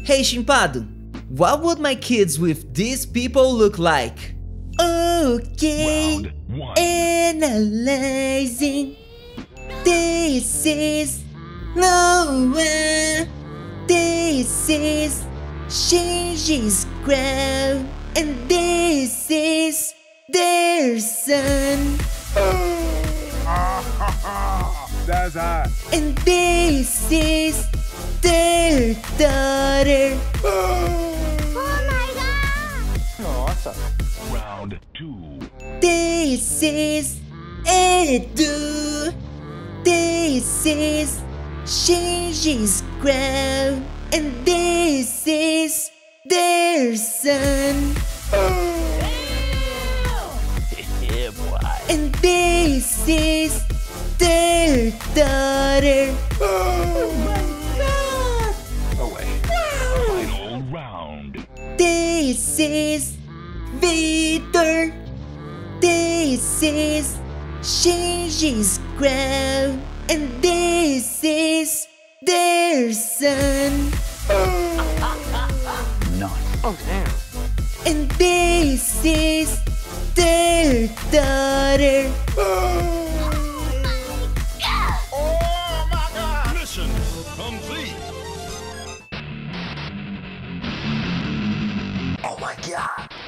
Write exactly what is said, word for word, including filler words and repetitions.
Hey Shinpado, what would my kids with these people look like? Okay, analyzing. This is Noah. This is Shinje Scraw. And this is their son. That's hot. And this is their daughter. Oh my god! Nossa. Round two. This is Eduuu. This is Shinje Scraw. And this is their son. Yeah, boy. And this is their daughter. Oh my god! Oh wait. Final round. This is Victor. This is Shinje Scraw. And this is their son. Nice. Oh damn. And this is their daughter. Oh my god! Mission complete. Oh my god!